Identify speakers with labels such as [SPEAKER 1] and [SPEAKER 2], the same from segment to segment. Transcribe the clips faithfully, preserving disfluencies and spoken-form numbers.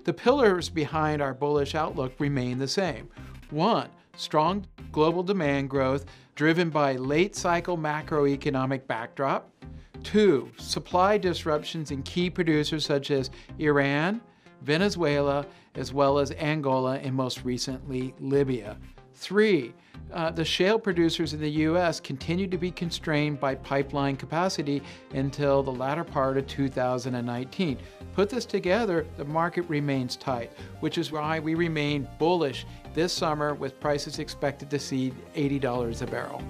[SPEAKER 1] The pillars behind our bullish outlook remain the same. One, strong global demand growth driven by late cycle macroeconomic backdrop. Two, supply disruptions in key producers such as Iran, Venezuela, as well as Angola, and most recently Libya. Three, uh, the shale producers in the U S continue to be constrained by pipeline capacity until the latter part of two thousand nineteen. Put this together, the market remains tight, which is why we remain bullish this summer with prices expected to see eighty dollars a barrel.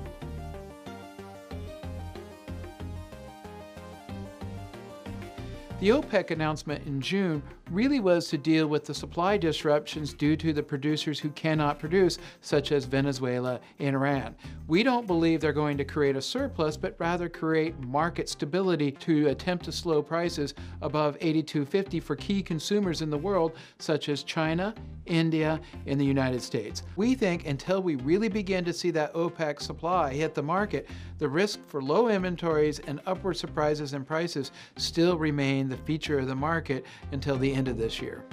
[SPEAKER 1] The OPEC announcement in June really was to deal with the supply disruptions due to the producers who cannot produce, such as Venezuela and Iran. We don't believe they're going to create a surplus, but rather create market stability to attempt to slow prices above eighty-two fifty for key consumers in the world, such as China, India, and the United States. We think until we really begin to see that OPEC supply hit the market, the risk for low inventories and upward surprises in prices still remain the feature of the market until the end of this year.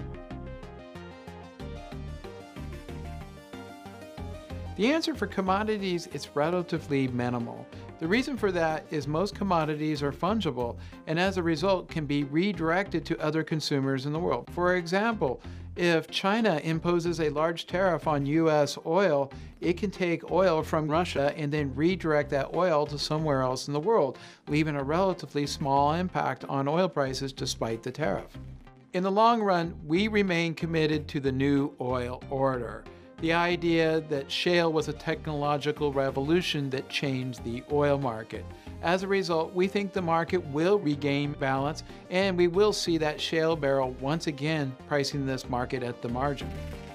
[SPEAKER 1] The answer for commodities is relatively minimal. The reason for that is most commodities are fungible and as a result can be redirected to other consumers in the world. For example, if China imposes a large tariff on U S oil, it can take oil from Russia and then redirect that oil to somewhere else in the world, leaving a relatively small impact on oil prices despite the tariff. In the long run, we remain committed to the new oil order. The idea that shale was a technological revolution that changed the oil market. As a result, we think the market will regain balance and we will see that shale barrel once again pricing this market at the margin.